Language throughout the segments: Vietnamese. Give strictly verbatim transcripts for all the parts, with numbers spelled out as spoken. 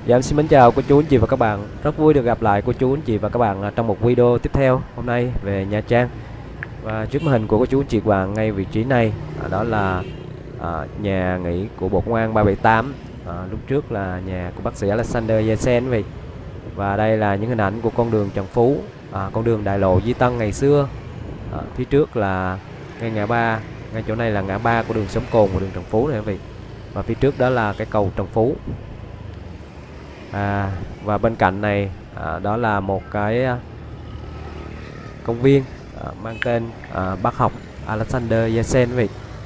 Dạ em xin mến chào cô chú anh chị và các bạn. Rất vui được gặp lại cô chú anh chị và các bạn trong một video tiếp theo hôm nay về Nha Trang. Và trước màn hình của cô chú anh chị và bạn ngay vị trí này à, đó là à, nhà nghỉ của Bộ Công an ba bảy tám. À, lúc trước là nhà của bác sĩ Alexander Yesen vậy. Và đây là những hình ảnh của con đường Trần Phú, à, con đường đại lộ Duy Tân ngày xưa. À, phía trước là ngay ngã ba, ngay chỗ này là ngã ba của đường Sống Cồn và đường Trần Phú này quý vị. Và phía trước đó là cái cầu Trần Phú. À, và bên cạnh này à, đó là một cái à, công viên à, mang tên à, bác học Alexander Yesen vậy.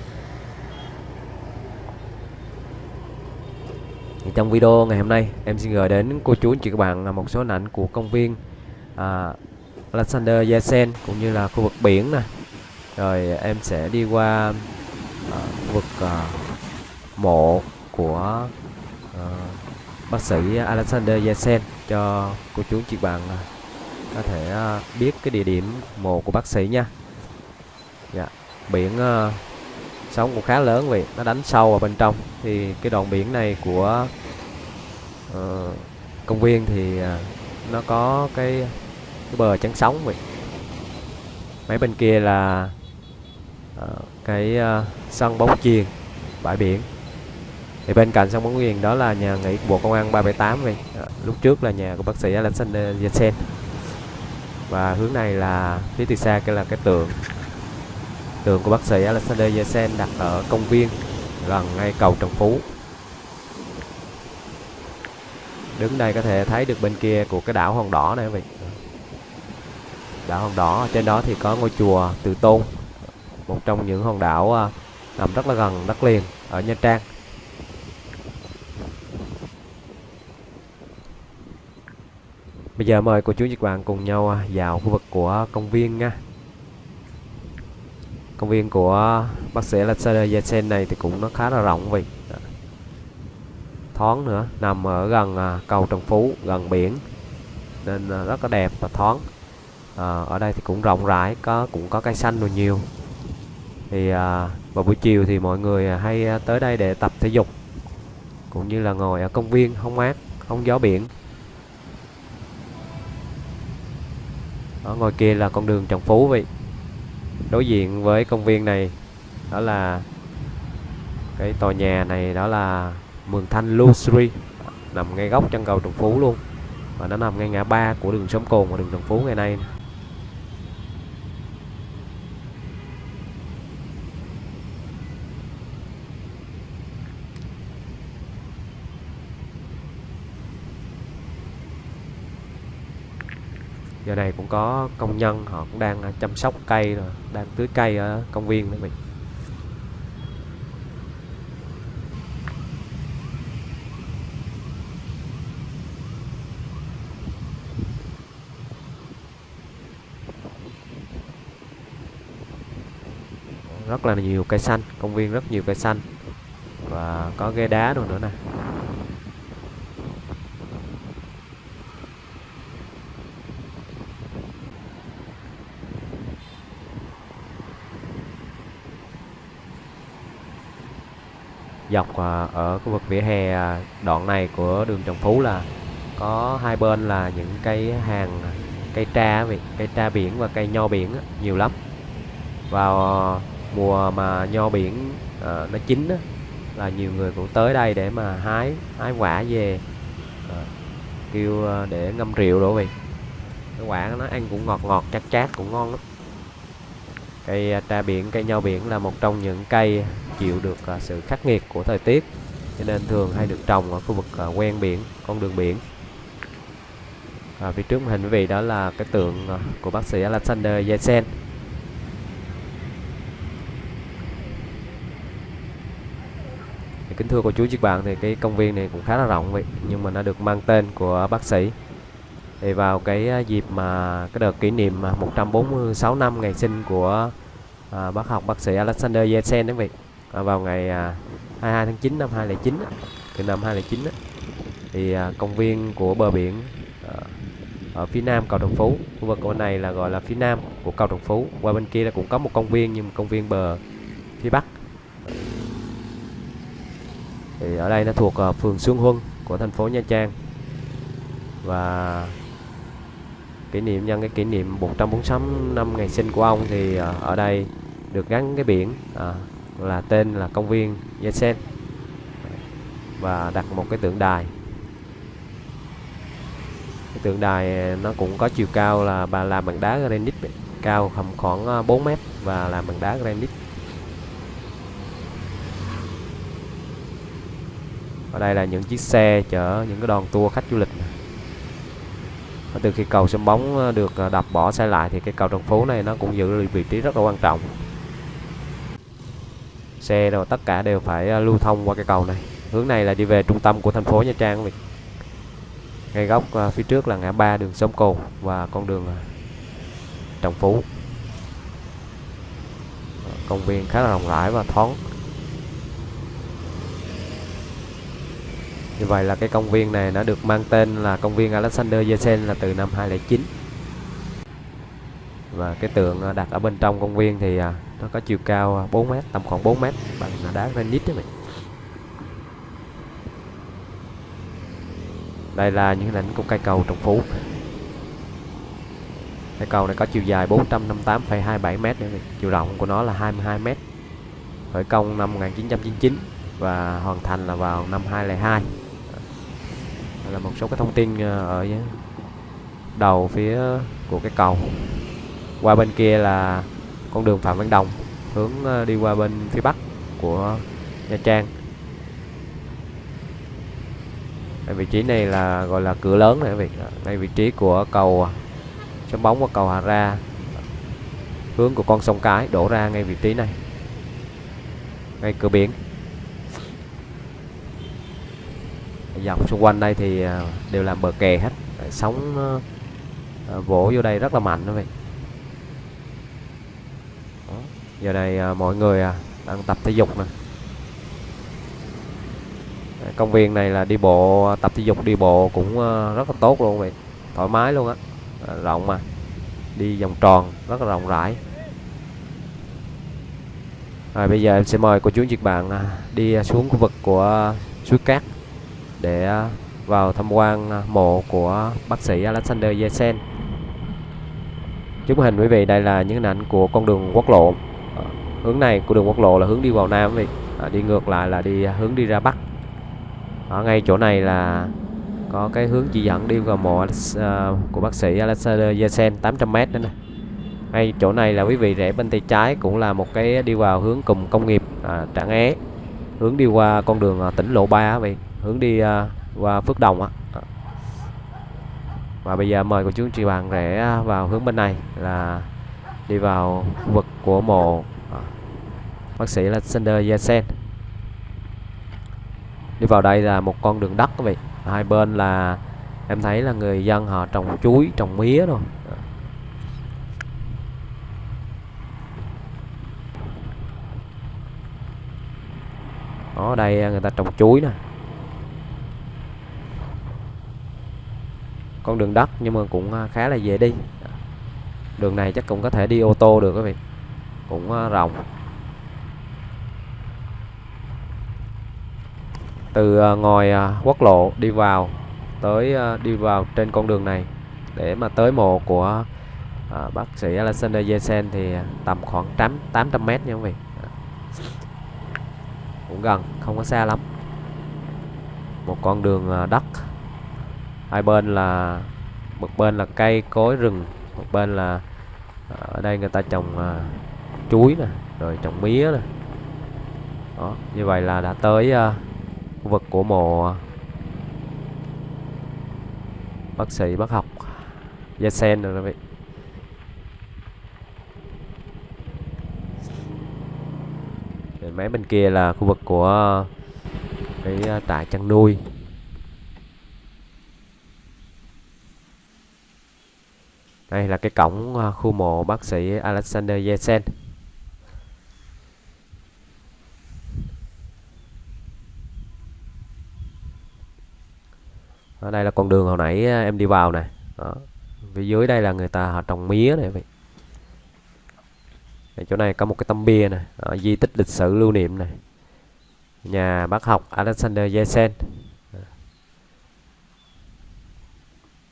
Thì trong video ngày hôm nay em xin gửi đến cô chú anh chị các bạn là một số hình ảnh của công viên à, Alexander Yesen cũng như là khu vực biển nè. Rồi em sẽ đi qua à, khu vực à, mộ của à, bác sĩ Alexander Yesen cho cô chú chị bạn có thể biết cái địa điểm mộ của bác sĩ nha. Dạ. Biển uh, sóng cũng khá lớn vậy, nó đánh sâu vào bên trong. Thì cái đoạn biển này của uh, công viên thì uh, nó có cái, cái bờ chắn sóng vậy. Mấy bên kia là uh, cái uh, sân bóng chuyền, bãi biển. Thì bên cạnh sông bóng chuyền đó là nhà nghỉ của Bộ Công an ba bảy tám vậy. À, lúc trước là nhà của bác sĩ Alexander Yesen. Và hướng này là phía từ xa cái là cái tượng tượng của bác sĩ Alexander Yesen đặt ở công viên gần ngay cầu Trần Phú. Đứng đây có thể thấy được bên kia của cái đảo Hòn Đỏ này quý vị. Đảo Hòn Đỏ, trên đó thì có ngôi chùa Từ Tôn, một trong những hòn đảo nằm rất là gần đất liền ở Nha Trang. Bây giờ mời cô chú chị bạn cùng nhau vào khu vực của công viên nha. Công viên của bác sĩ Alexander Yesen này thì cũng nó khá là rộng vậy. Thoáng nữa, nằm ở gần cầu Trần Phú, gần biển nên rất là đẹp và thoáng. À, ở đây thì cũng rộng rãi, có cũng có cây xanh rồi nhiều. Thì à, vào buổi chiều thì mọi người hay tới đây để tập thể dục cũng như là ngồi ở công viên hóng mát, hóng gió biển. Ở ngoài kia là con đường Trần Phú vậy. Đối diện với công viên này đó là cái tòa nhà này, đó là Mường Thanh Luxury, nằm ngay góc chân cầu Trần Phú luôn. Và nó nằm ngay ngã ba của đường Sống Cồn và đường Trần Phú ngày nay. Giờ này cũng có công nhân họ cũng đang chăm sóc cây rồi, đang tưới cây ở công viên đó mình. Rất là nhiều cây xanh, công viên rất nhiều cây xanh và có ghế đá rồi nữa nè. Dọc ở khu vực vỉa hè đoạn này của đường Trần Phú là có hai bên là những cây hàng cây tra vậy, cây tra biển và cây nho biển nhiều lắm. Vào mùa mà nho biển uh, nó chín đó, là nhiều người cũng tới đây để mà hái hái quả về uh, kêu uh, để ngâm rượu đồ vậy. Cái quả nó ăn cũng ngọt ngọt chát chát, cũng ngon lắm. Cây tra biển, cây nho biển là một trong những cây chịu được uh, sự khắc nghiệt của thời tiết, cho nên thường hay được trồng ở khu vực uh, ven biển, con đường biển. À, phía trước hình quý vị đó là cái tượng uh, của bác sĩ Alexander Yesen. Thì kính thưa cô chú chị bạn, thì cái công viên này cũng khá là rộng vậy, nhưng mà nó được mang tên của bác sĩ. Thì vào cái dịp mà cái đợt kỷ niệm một trăm bốn mươi sáu năm ngày sinh của à, bác học bác sĩ Alexander Yesen đấy vậy, à, vào ngày à, hai mươi hai tháng chín năm hai nghìn không trăm lẻ chín, từ năm hai nghìn không trăm lẻ chín thì à, công viên của bờ biển à, ở phía nam cầu Trần Phú, khu vực bên này là gọi là phía nam của cầu Trần Phú. Qua bên kia là cũng có một công viên, nhưng công viên bờ phía bắc. Thì ở đây nó thuộc uh, phường Xuân Huân của thành phố Nha Trang. Và kỷ niệm nhân cái kỷ niệm một trăm bốn mươi sáu năm ngày sinh của ông thì uh, ở đây được gắn cái biển uh, là tên là công viên Yesen, và đặt một cái tượng đài. Cái tượng đài nó cũng có chiều cao là bà làm bằng đá granite, cao khoảng bốn mét và làm bằng đá granite. Ở đây là những chiếc xe chở những cái đoàn tour khách du lịch. Từ khi cầu sân bóng được đập bỏ xây lại thì cái cầu Trần Phú này nó cũng giữ vị trí rất là quan trọng. Xe rồi tất cả đều phải lưu thông qua cái cầu này. Hướng này là đi về trung tâm của thành phố Nha Trang. Ngay góc phía trước là ngã ba đường Sông Cồn và con đường Trần Phú. Công viên khá là rộng rãi và thoáng. Như vậy là cái công viên này nó được mang tên là công viên Alexander Yesen là từ năm hai không không chín. Và cái tượng đặt ở bên trong công viên thì nó có chiều cao bốn mét, tầm khoảng bốn mét, bằng đá granite đấy. Đây là những hình ảnh của cây cầu Trần Phú. Cây cầu này có chiều dài bốn trăm năm mươi tám phẩy hai mươi bảy mét, chiều rộng của nó là hai mươi hai mét. Khởi công năm một nghìn chín trăm chín mươi chín và hoàn thành là vào năm hai không không hai. Đây là một số cái thông tin ở đầu phía của cái cầu. Qua bên kia là con đường Phạm Văn Đồng hướng đi qua bên phía bắc của Nha Trang. Đây, vị trí này là gọi là cửa lớn này vị. Đây vị trí của cầu sân bóng và cầu Hà Ra. Hướng của con sông Cái đổ ra ngay vị trí này. Ngay cửa biển. Dọc xung quanh đây thì đều làm bờ kè hết. Sóng vỗ vô đây rất là mạnh đó vậy. Giờ này mọi người đang tập thể dục nè. Công viên này là đi bộ, tập thể dục đi bộ cũng rất là tốt luôn vậy. Thoải mái luôn á. Rộng mà. Đi vòng tròn rất là rộng rãi. Rồi bây giờ em sẽ mời cô chú anh chị bạn đi xuống khu vực của suối Cát để vào tham quan mộ của bác sĩ Alexander Yesen. Chúc mừng quý vị, đây là những hình ảnh của con đường quốc lộ. Hướng này của đường quốc lộ là hướng đi vào Nam vị. À, đi ngược lại là đi hướng đi ra Bắc. Ở ngay chỗ này là có cái hướng chỉ dẫn đi vào mộ uh, của bác sĩ Alexander Yesen tám trăm mét nữa nè. Ngay chỗ này là quý vị rẽ bên tay trái cũng là một cái đi vào hướng cụm công nghiệp à, Trảng É, hướng đi qua con đường uh, tỉnh lộ ba vậy, hướng đi uh, qua Phước Đồng á. Và bây giờ mời cô chú chị bạn rẽ vào hướng bên này là đi vào khu vực của mộ uh, bác sĩ Alexander Yesen. Đi vào đây là một con đường đất quý vị. Hai bên là em thấy là người dân họ trồng chuối, trồng mía rồi. Ở đây người ta trồng chuối nè. Con đường đất nhưng mà cũng khá là dễ đi. Đường này chắc cũng có thể đi ô tô được quý vị. Cũng rộng. Từ ngoài quốc lộ đi vào tới đi vào trên con đường này để mà tới mộ của à, bác sĩ Alexander Yesen thì tầm khoảng tám trăm mét nha quý vị. Cũng gần, không có xa lắm. Một con đường đất. Hai bên là một bên là cây cối rừng, một bên là ở đây người ta trồng à, chuối nè, rồi trồng mía nè. Đó, như vậy là đã tới à, khu vực của mộ bác sĩ bác học Yesen rồi quý vị. Mấy bên kia là khu vực của cái trại chăn nuôi. Đây là cái cổng khu mộ bác sĩ Alexander Yesen. Ở đây là con đường hồi nãy em đi vào này. Đó. Phía dưới đây là người ta họ trồng mía này vậy. Ở chỗ này có một cái tấm bia này, ở di tích lịch sử lưu niệm này. Nhà bác học Alexander Yesen.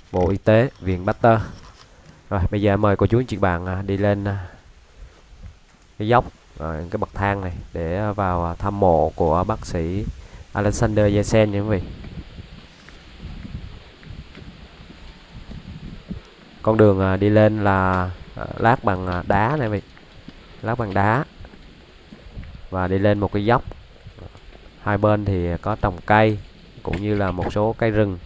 Bộ Y tế, viện Pasteur. Rồi bây giờ mời cô chú anh chị bạn à, đi lên à, cái dốc, à, cái bậc thang này để vào à, thăm mộ của bác sĩ Alexander Yersin nha quý vị. Con đường à, đi lên là à, lát bằng à, đá này quý vị, lát bằng đá, và đi lên một cái dốc. Hai bên thì có trồng cây cũng như là một số cây rừng.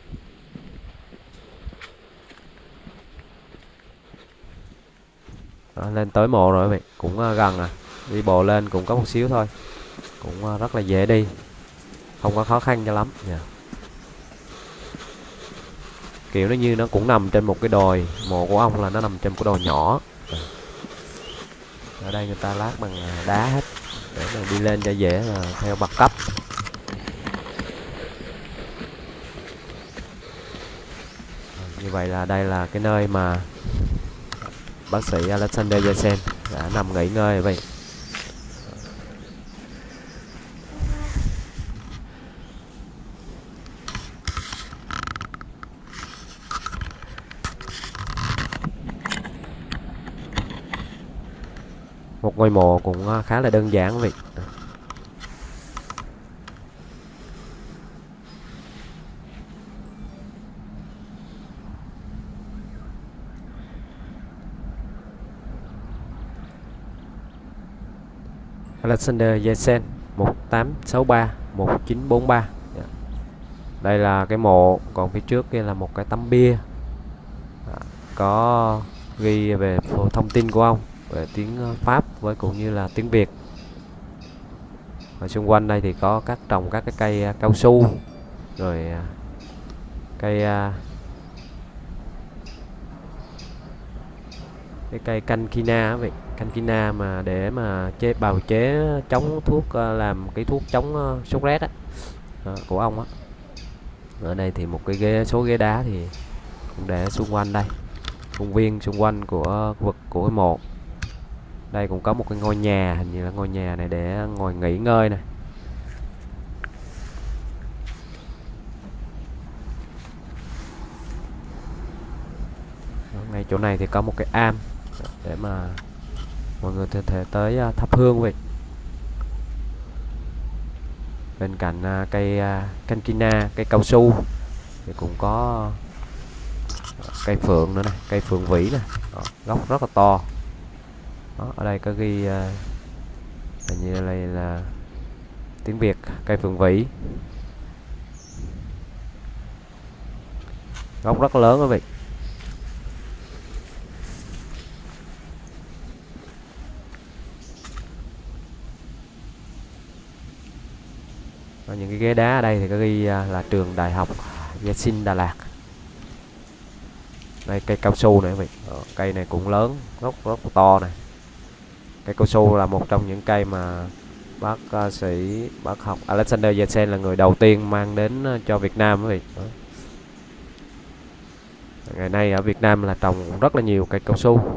Đó, lên tới mộ rồi quý vị, cũng uh, gần à, đi bộ lên cũng có một xíu thôi, cũng uh, rất là dễ đi, không có khó khăn cho lắm. Yeah. Kiểu nó như nó cũng nằm trên một cái đồi, mộ của ông là nó nằm trên một cái đồi nhỏ. Ở đây người ta lát bằng đá hết để mà đi lên cho dễ, là theo bậc cấp. Như vậy là đây là cái nơi mà bác sĩ Alexander Yersin đã nằm nghỉ ngơi vậy. Một ngôi mộ cũng khá là đơn giản vậy. Alexander Yersin một tám sáu ba một chín bốn ba. Đây là cái mộ, còn phía trước kia là một cái tấm bia có ghi về thông tin của ông về tiếng Pháp với cũng như là tiếng Việt. Ở xung quanh đây thì có các trồng các cái cây cao su, rồi cây cái cây cankina vậy, cankina mà để mà chế bào chế chống thuốc, làm cái thuốc chống sốt rét á, của ông á. Ở đây thì một cái ghế, số ghế đá thì cũng để xung quanh đây, công viên xung quanh của vực của cái mộ. Đây cũng có một cái ngôi nhà, hình như là ngôi nhà này để ngồi nghỉ ngơi này. Ngay chỗ này thì có một cái am để mà mọi người có thể tới thắp hương vậy. Bên cạnh cây cankina, cây cao su thì cũng có cây phượng nữa này, cây phượng vĩ này. Đó, gốc rất là to. Đó, ở đây có ghi hình như đây là tiếng Việt, cây phượng vĩ, gốc rất lớn quý vị. Và những cái ghế đá ở đây thì có ghi là trường đại học Yersin Đà Lạt. Đây cây cao su này quý vị, cây này cũng lớn, rất rất to này. Cây cao su là một trong những cây mà bác uh, sĩ bác học Alexander Yersin là người đầu tiên mang đến uh, cho Việt Nam quý vị. Đó. Ngày nay ở Việt Nam là trồng rất là nhiều cây cao su.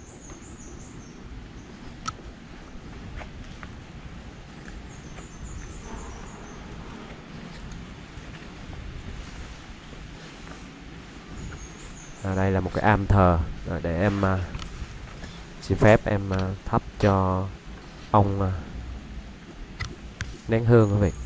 À, đây là một cái am thờ để em uh, xin phép em uh, thắp cho ông uh, nén hương quý vị.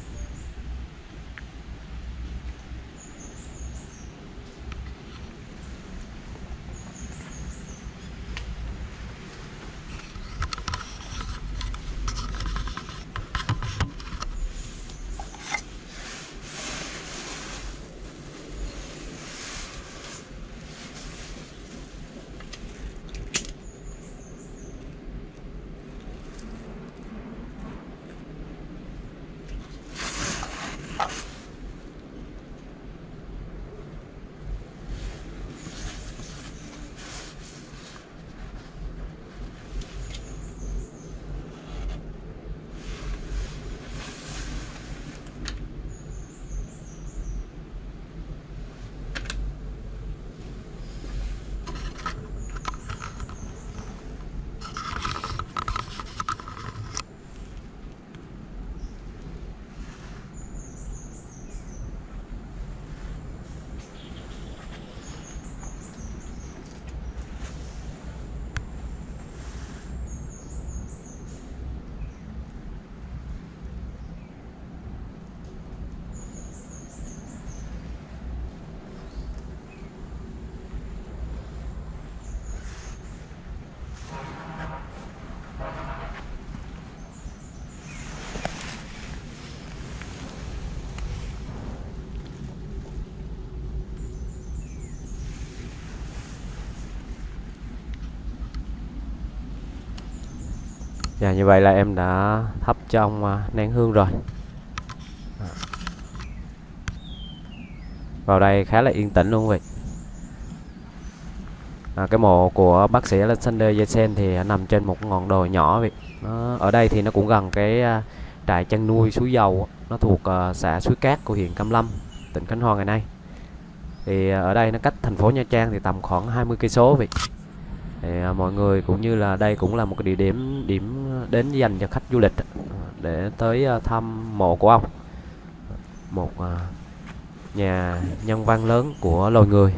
Và như vậy là em đã thắp cho ông à, nén hương rồi. Vào đây khá là yên tĩnh luôn vậy. À, cái mộ của bác sĩ Alexander Jensen thì nằm trên một ngọn đồi nhỏ vậy. Nó, ở đây thì nó cũng gần cái uh, trại chăn nuôi Suối Dầu, nó thuộc uh, xã Suối Cát của huyện Cam Lâm, tỉnh Khánh Hòa ngày nay. Thì uh, ở đây nó cách thành phố Nha Trang thì tầm khoảng hai mươi cây số vậy. Thì uh, mọi người cũng như là đây cũng là một cái địa điểm điểm đến dành cho khách du lịch để tới uh, thăm mộ của ông, một uh, nhà nhân văn lớn của loài người.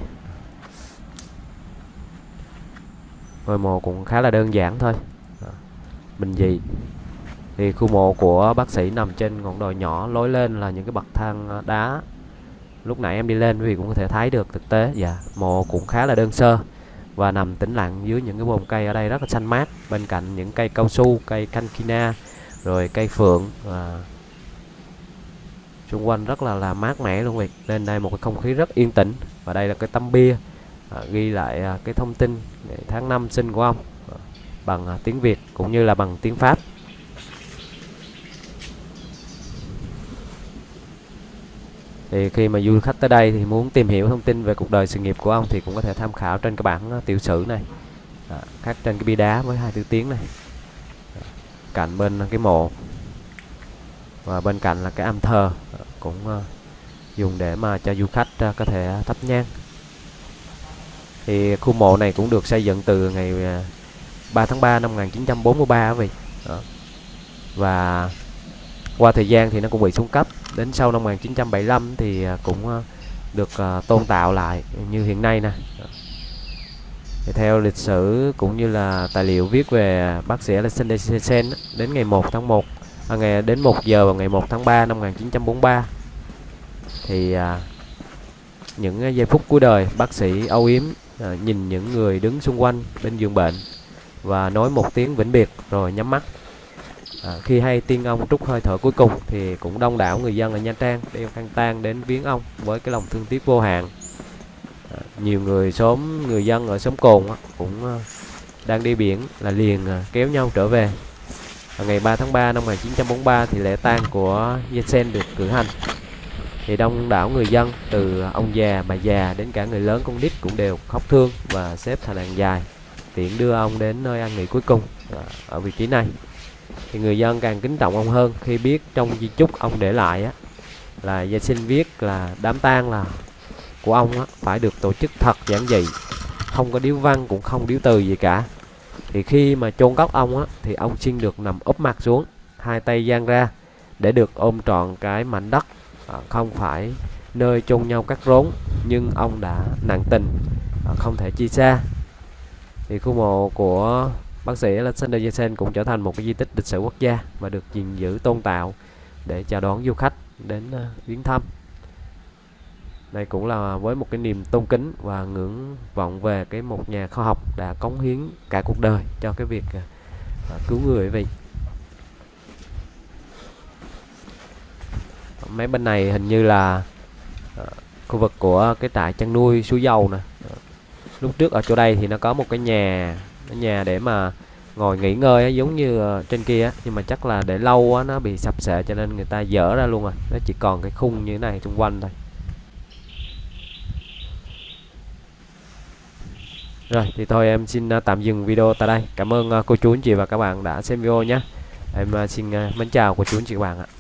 Ngôi mộ cũng khá là đơn giản thôi, bình dị. Thì khu mộ của bác sĩ nằm trên ngọn đồi nhỏ, lối lên là những cái bậc thang đá. Lúc nãy em đi lên quý vị cũng có thể thấy được thực tế. Dạ, mộ cũng khá là đơn sơ và nằm tĩnh lặng dưới những cái bồn cây ở đây rất là xanh mát, bên cạnh những cây cao su, cây canquina, rồi cây phượng, và xung quanh rất là là mát mẻ luôn vậy. Nên đây một cái không khí rất yên tĩnh. Và đây là cái tấm bia à, ghi lại à, cái thông tin tháng năm sinh của ông à, bằng à, tiếng Việt cũng như là bằng tiếng Pháp. Thì khi mà du khách tới đây thì muốn tìm hiểu thông tin về cuộc đời sự nghiệp của ông thì cũng có thể tham khảo trên cái bản uh, tiểu sử này, à, khắc trên cái bia đá với hai chữ tiếng này, à, cạnh bên cái mộ, và bên cạnh là cái am thờ à, cũng uh, dùng để mà cho du khách uh, có thể thắp nhang. Thì khu mộ này cũng được xây dựng từ ngày uh, ba tháng ba năm một nghìn chín trăm bốn mươi ba vậy. Đó. Và qua thời gian thì nó cũng bị xuống cấp. Đến sau năm một nghìn chín trăm bảy mươi lăm thì cũng được uh, tôn tạo lại như hiện nay nè. Thì theo lịch sử cũng như là tài liệu viết về bác sĩ Alexander Jensen, đến ngày một tháng một à, ngày đến một giờ vào ngày một tháng ba năm một nghìn chín trăm bốn mươi ba thì uh, những giây phút cuối đời, bác sĩ âu yếm uh, nhìn những người đứng xung quanh bên giường bệnh và nói một tiếng vĩnh biệt rồi nhắm mắt. À, khi hay tin ông trút hơi thở cuối cùng thì cũng đông đảo người dân ở Nha Trang đeo khăn tang đến viếng ông với cái lòng thương tiếc vô hạn. À, nhiều người xóm người dân ở xóm Cồn á, cũng uh, đang đi biển là liền uh, kéo nhau trở về. À, ngày ba tháng ba năm một nghìn chín trăm bốn mươi ba thì lễ tang của Jensen được cử hành. Thì đông đảo người dân từ ông già bà già đến cả người lớn con nít cũng đều khóc thương và xếp thành hàng dài tiễn đưa ông đến nơi an nghỉ cuối cùng à, ở vị trí này. Thì người dân càng kính trọng ông hơn khi biết trong di chúc ông để lại á, là Jensen viết là đám tang là của ông á, phải được tổ chức thật giản dị, không có điếu văn cũng không điếu từ gì cả. Thì khi mà chôn cất ông á, thì ông xin được nằm úp mặt xuống, hai tay dang ra để được ôm trọn cái mảnh đất, à, không phải nơi chôn nhau cắt rốn, nhưng ông đã nặng tình, à, không thể chia xa. Thì khu mộ của bác sĩ Alexander Jensen cũng trở thành một cái di tích lịch sử quốc gia và được gìn giữ tôn tạo để chào đón du khách đến uh, viếng thăm. Đây cũng là với một cái niềm tôn kính và ngưỡng vọng về cái một nhà khoa học đã cống hiến cả cuộc đời cho cái việc uh, cứu người vậy. Mấy bên này hình như là uh, khu vực của cái trại chăn nuôi Suối Dầu nè. Uh, lúc trước ở chỗ đây thì nó có một cái nhà cái nhà để mà ngồi nghỉ ngơi á, giống như uh, trên kia á, nhưng mà chắc là để lâu á, nó bị sập sệ cho nên người ta dỡ ra luôn rồi, nó chỉ còn cái khung như thế này xung quanh thôi. Rồi thì thôi em xin uh, tạm dừng video tại đây. Cảm ơn uh, cô chú anh chị và các bạn đã xem video nhé. Em uh, xin uh, mến chào cô chú anh chị và các bạn ạ.